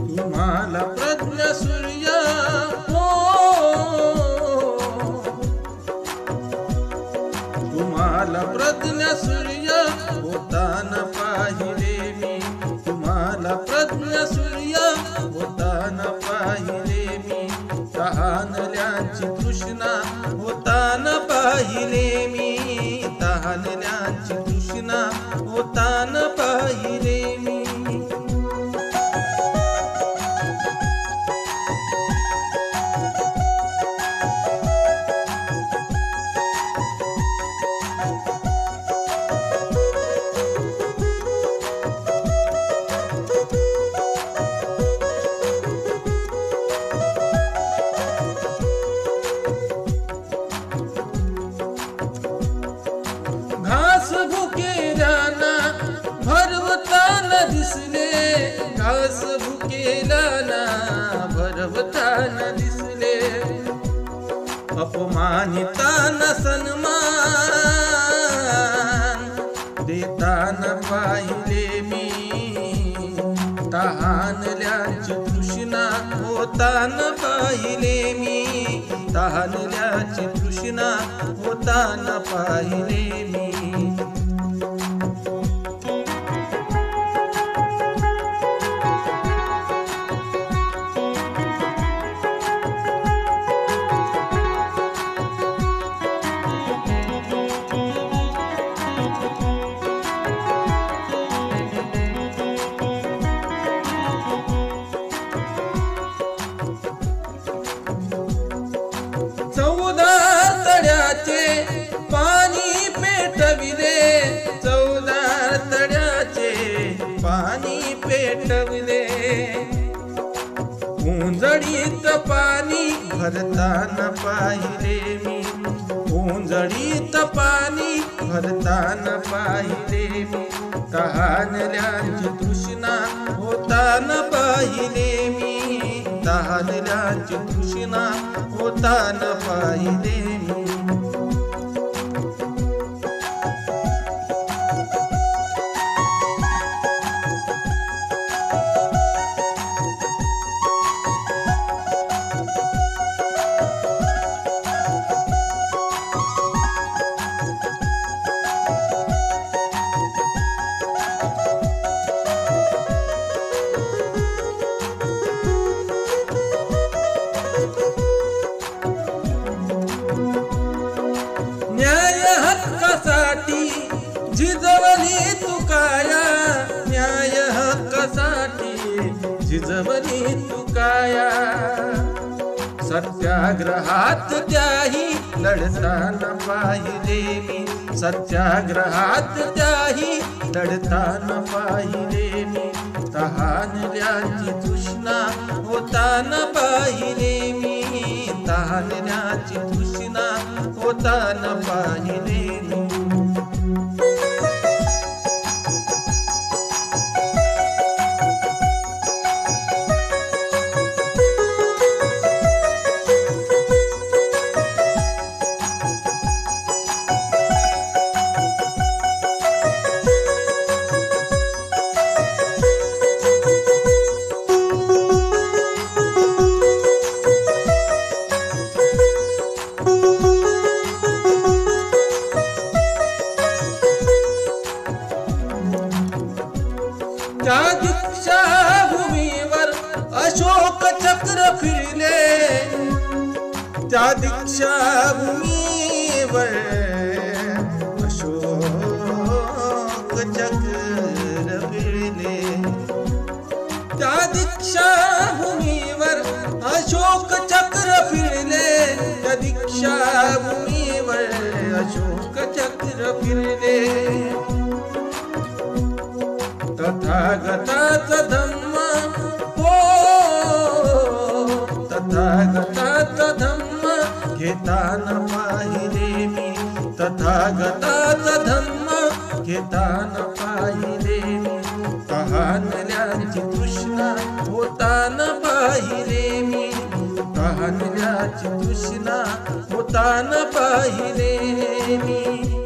तुम्हाला प्रज्ञा सूर्य हो, तुम्हाला प्रज्ञा सूर्य होताना पाहिले मी, तुम्हाला प्रज्ञा सूर्य होताना पाहिले मी, तहानल्यांची तृष्णा होताना पाहिले मी, तहानल्यांची तृष्णा होताना पाहिले मी. घास भुकेल्याना भरवताना दिसले, घास भुकेल्याना भरवताना दिसले, अपमानिताना सन्मान देताना पाहिले मी, तहानल्यांची तृष्णा होताना पाहिले मी, तहानल्यांची तृष्णा होताना पाहिले मी. चौदा तळ्याचे पाणी पेटविले, चौदा तळ्याचे पाणी पेटविले, उंजळीत पाणी भरताना पाहिले मी, उंजळीत पाणी भरताना पाहिले मी, तहानल्यांची तृष्णा होताना पाहिले मी, तहानल्यांची तृष्णा होताना पाहिले मी. हक्कासाठी झिजवली तू काया, न्याय हक्कासाठी झिजवली तू काया, सत्याग्रहात त्याही लढताना पाहिले मी, सत्याग्रहात त्याही लढताना पाहिले मी, तहानल्यांची तृष्णा होताना पाहिले मी, तहानल्यांची तृष्णा होताना पाहिले मी. त्या दीक्षा भूमीवर अशोक चक्र फिरले, त्या दीक्षा भूमीवर अशोक चक्र फिरले, त्या दीक्षा भूमीवर अशोक चक्र फिरले, त्या दीक्षा भूमीवर अशोक चक्र फिरले, तथागताचा धम्म हो, तथागताचा धम्म घेताना पाहिले मी, तथागताचा धम्म घेताना पाहिले मी, तहानल्यांची तृष्णा होताना पाहिले मी, तहानल्यांची तृष्णा होताना पाहिले मी.